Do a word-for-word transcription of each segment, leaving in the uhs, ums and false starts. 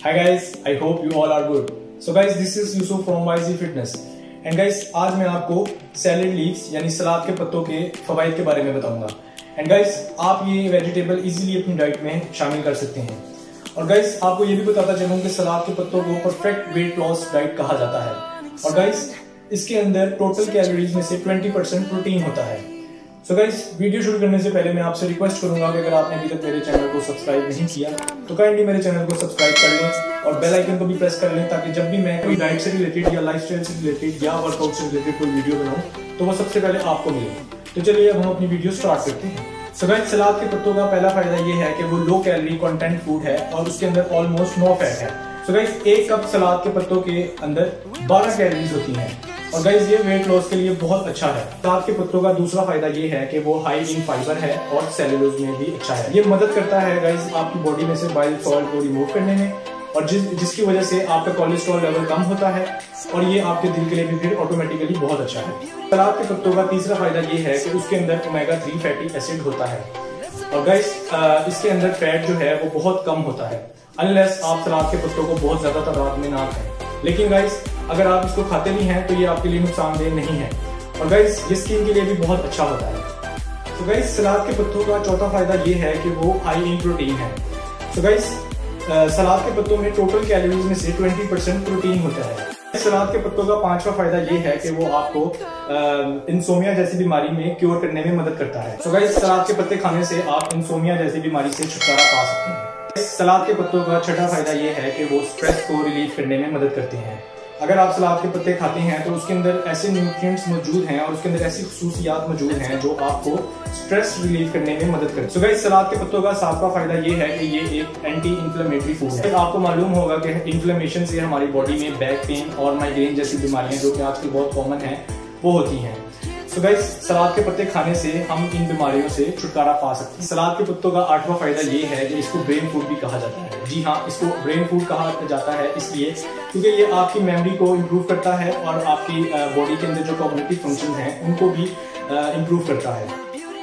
Hi guys, I hope you all are good. So guys, this is Yusuf from Y Z Fitness. And guys, आज मैं आपको salad leaves यानी सलाद के पत्तों के फवाइद के बारे में बताऊंगा. एंड गाइस, आप ये वेजिटेबल इजीली अपनी डाइट में शामिल कर सकते हैं. और गाइस, आपको ये भी बताता चलूं कि सलाद के पत्तों को परफेक्ट वेट लॉस डाइट कहा जाता है. और गाइस, इसके अंदर टोटल कैलोरीज में से बीस परसेंट प्रोटीन होता है. सो गाइस, वीडियो शुरू करने से पहले मैं आपसे रिक्वेस्ट करूंगा कि अगर आपने अभी तक मेरे चैनल को सब्सक्राइब नहीं किया तो काइंडली मेरे चैनल को सब्सक्राइब कर लें और बेल आइकन को भी प्रेस कर लें, ताकि जब भी मैं कोई डाइट से रिलेटेड या लाइफस्टाइल से रिलेटेड या वर्कआउट से रिलेटेड कोई वीडियो बनाऊं तो वो सबसे पहले आपको मिले. तो चलिए अब हम अपनी वीडियो स्टार्ट करते हैं. सो गाइस, सलाद के पत्तों का पहला फायदा ये है कि वो लो कैलोरी कंटेंट फूड है और उसके अंदर ऑलमोस्ट नो फैट है. सो गाइस, एक कप सलाद के पत्तों के अंदर बारह कैलोरीज होती हैं. और गाइस, ये वेट लॉस के लिए बहुत अच्छा है. सलाद के पत्तों का दूसरा फायदा ये है कि वो हाई इन फाइबर है और सेलुलोज में भी अच्छा है. ये मदद करता है गाइस आपकी बॉडी में से बाइल सॉल्ट को रिमूव करने में, और जिस जिसकी वजह से आपका कोलेस्ट्रॉल लेवल कम होता है और ये आपके दिल के लिए भी फिर ऑटोमेटिकली बहुत अच्छा है. सलाद के पत्तों का तीसरा फायदा ये है कि उसके अंदर ओमेगा थ्री फैटी एसिड होता है. और गाइस, इसके अंदर फैट जो है वो बहुत कम होता है, अनलेस आप सलाद के पत्तों को बहुत ज्यादा तादाद में ना खाएं. लेकिन गाइस, अगर आप इसको खाते भी हैं तो ये आपके लिए नुकसानदेह नहीं है. और गाइस, ये स्किन के लिए भी बहुत अच्छा होता है. तो गाइस, सलाद के पत्तों का चौथा फायदा ये है कि वो हाई इन प्रोटीन है. तो गाइस, सलाद के पत्तों में टोटल कैलोरीज में से बीस परसेंट प्रोटीन होता है. सलाद के पत्तों का पांचवा फायदा ये है कि वो आपको इंसोमिया जैसी बीमारी में क्योर करने में मदद करता है. तो गाइस, सलाद के पत्ते खाने से आप इंसोमिया जैसी बीमारी से छुटकारा पा सकते हैं. सलाद के पत्तों का छठा फायदा ये है कि वो स्ट्रेस को रिलीव करने में मदद करते हैं. अगर आप सलाद के पत्ते खाते हैं तो उसके अंदर ऐसे न्यूट्रिएंट्स मौजूद हैं और उसके अंदर ऐसी खुसूसियात मौजूद हैं जो आपको स्ट्रेस रिलीव करने में मदद करते हैं. सो गाइस, सलाद के पत्तों का सातवां फायदा ये है कि ये एक एंटी इंफ्लेमेटरी फूड है. आपको मालूम होगा कि इन्फ्लेमेशन से हमारी बॉडी में बैक पेन और माइग्रेन जैसी बीमारियां जो कि आजकल बहुत कॉमन है वो होती हैं. सो गाइस, सलाद के पत्ते खाने से हम इन बीमारियों से छुटकारा पा सकते हैं. सलाद के पत्तों का आठवां फायदा ये है कि इसको ब्रेन फूड भी कहा जाता है. जी हाँ, इसको ब्रेन फूड कहा जाता है इसलिए क्योंकि ये आपकी मेमोरी को इम्प्रूव करता है और आपकी बॉडी के अंदर जो कॉग्निटिव फंक्शन हैं उनको भी इम्प्रूव करता है.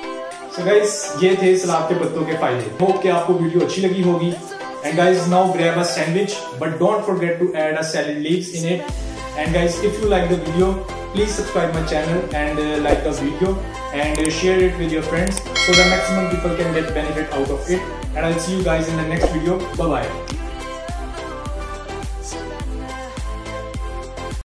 सो गाइस, ये थे सलाद के पत्तों के फायदे. होप कि आपको वीडियो अच्छी लगी होगी. And guys, now grab a sandwich but don't forget to add a salad leaves in it. And guys, if you like the video, please subscribe my channel and uh, like the video and uh, share it with your friends so that maximum people can get benefit out of it. And I'll see you guys in the next video. Bye bye.